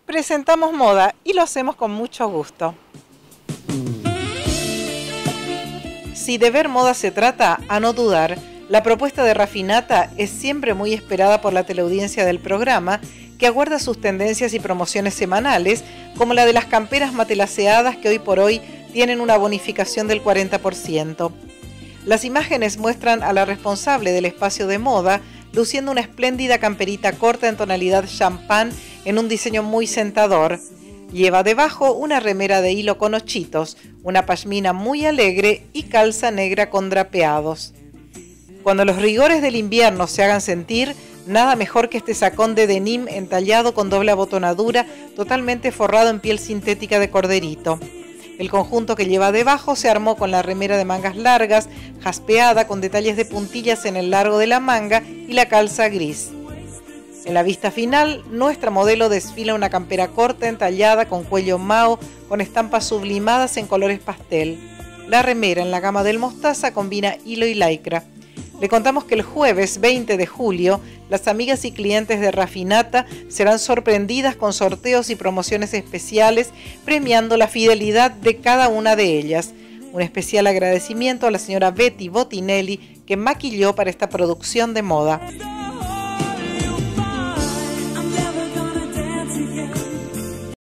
Presentamos moda y lo hacemos con mucho gusto. Si de ver moda se trata, a no dudar, la propuesta de Rafinata es siempre muy esperada por la teleaudiencia del programa, que aguarda sus tendencias y promociones semanales, como la de las camperas matelaseadas que hoy por hoy tienen una bonificación del 40%. Las imágenes muestran a la responsable del espacio de moda luciendo una espléndida camperita corta en tonalidad champán en un diseño muy sentador. Lleva debajo una remera de hilo con ochitos, una pashmina muy alegre y calza negra con drapeados. Cuando los rigores del invierno se hagan sentir, nada mejor que este sacón de denim entallado con doble abotonadura, totalmente forrado en piel sintética de corderito. El conjunto que lleva debajo se armó con la remera de mangas largas, jaspeada con detalles de puntillas en el largo de la manga y la calza gris. En la vista final, nuestra modelo desfila una campera corta entallada con cuello mao con estampas sublimadas en colores pastel. La remera en la gama del mostaza combina hilo y lycra. Le contamos que el jueves 20 de julio, las amigas y clientes de Rafinata serán sorprendidas con sorteos y promociones especiales, premiando la fidelidad de cada una de ellas. Un especial agradecimiento a la señora Betty Bottinelli, que maquilló para esta producción de moda.